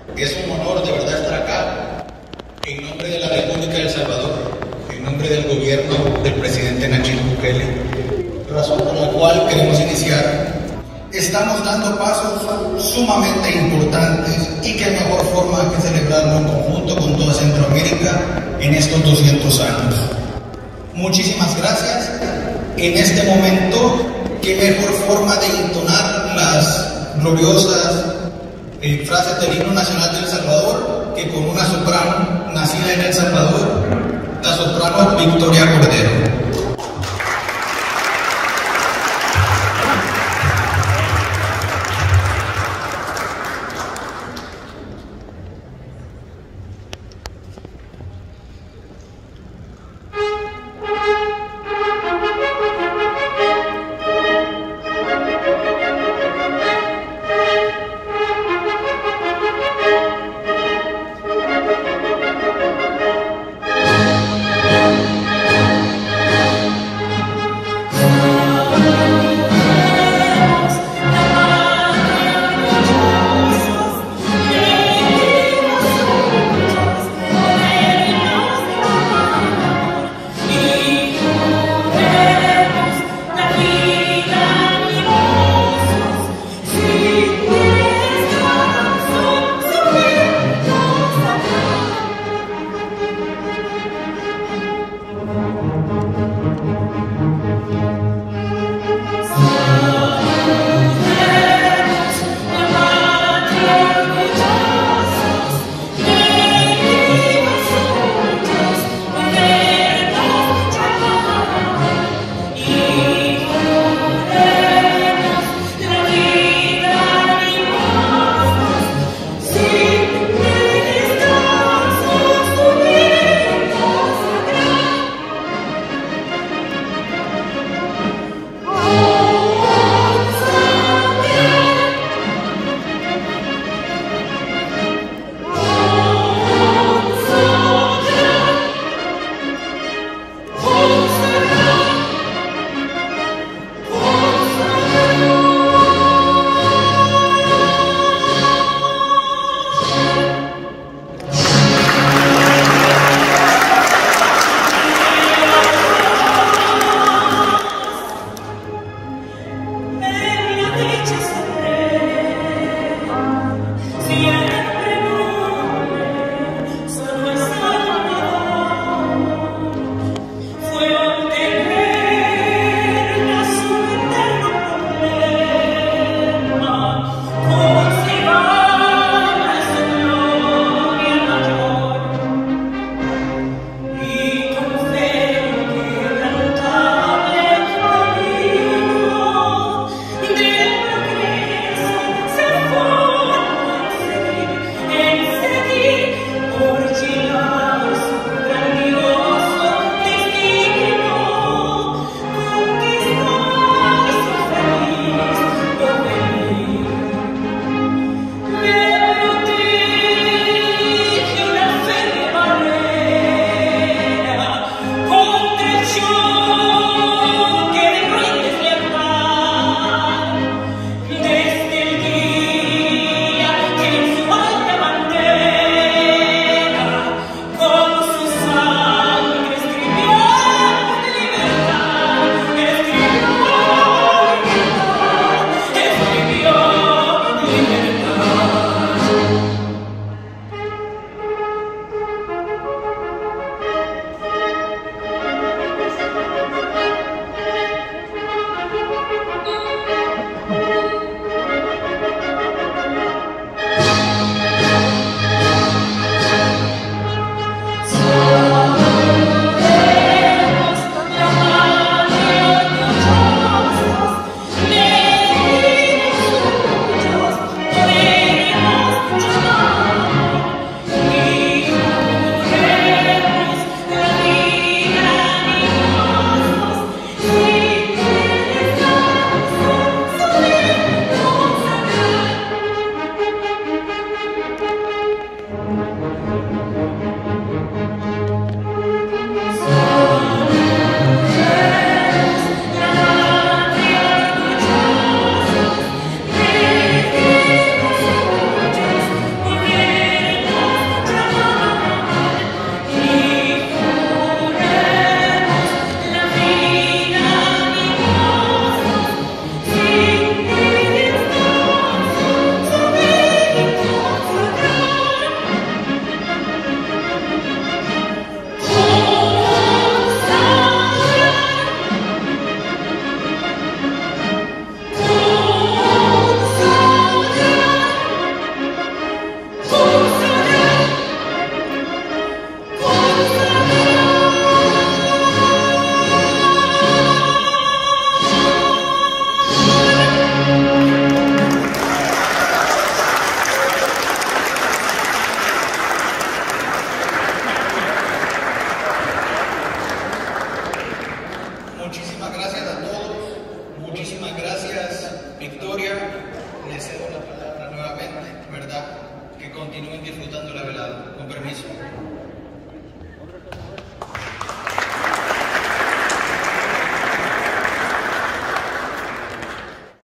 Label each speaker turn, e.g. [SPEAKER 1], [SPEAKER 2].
[SPEAKER 1] Es un honor de verdad estar acá en nombre de la República de El Salvador, en nombre del gobierno del presidente Nayib Bukele, razón por la cual queremos iniciar. Estamos dando pasos sumamente importantes y qué mejor forma que celebrarlo en conjunto con toda Centroamérica en estos 200 años. Muchísimas gracias. En este momento, qué mejor forma de entonar las gloriosas frases del himno nacional de El Salvador que con una soprano nacida en El Salvador, la soprano Victoria Cordero. continúen disfrutando la velada. Con permiso.